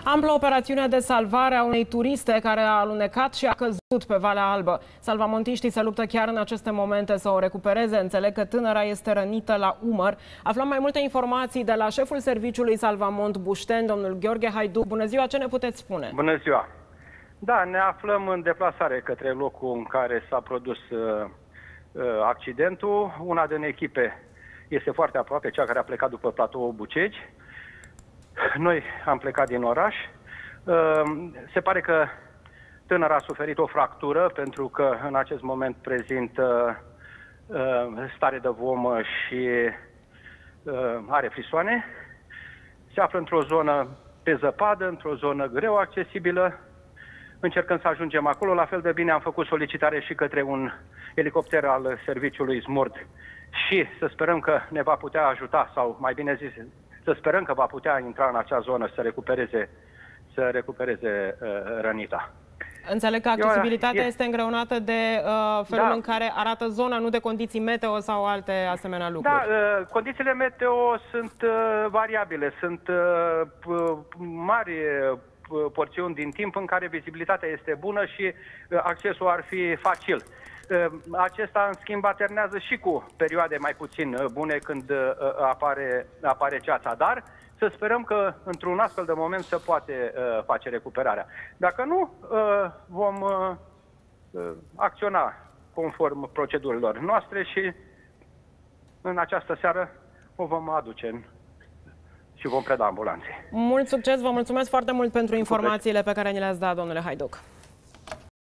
Amplă operațiune de salvare a unei turiste care a alunecat și a căzut pe Valea Albă. Salvamontiștii se luptă chiar în aceste momente să o recupereze. Înțeleg că tânăra este rănită la umăr. Aflăm mai multe informații de la șeful serviciului Salvamont Bușteni, domnul Gheorghe Haiduc. Bună ziua, ce ne puteți spune? Bună ziua! Da, ne aflăm în deplasare către locul în care s-a produs accidentul. Una din echipe este foarte aproape, cea care a plecat după platoul Bucegi. Noi am plecat din oraș. Se pare că tânăra a suferit o fractură pentru că în acest moment prezintă stare de vomă și are frisoane. Se află într-o zonă pe zăpadă, într-o zonă greu accesibilă. Încercăm să ajungem acolo. La fel de bine am făcut solicitare și către un elicopter al serviciului SMURD și să sperăm că ne va putea ajuta, sau mai bine zis, să sperăm că va putea intra în acea zonă să recupereze rănita. Înțeleg că accesibilitatea este îngreunată de felul în care arată zona, nu de condiții meteo sau alte asemenea lucruri. Da, condițiile meteo sunt variabile, sunt mari porțiuni din timp în care vizibilitatea este bună și accesul ar fi facil. Acesta, în schimb, alternează și cu perioade mai puțin bune când apare ceața, dar să sperăm că într-un astfel de moment se poate face recuperarea. Dacă nu, vom acționa conform procedurilor noastre și în această seară o vom aduce și vom preda ambulanței. Mult succes, vă mulțumesc foarte mult pentru informațiile pe care ni le-ați dat, domnule Haiduc.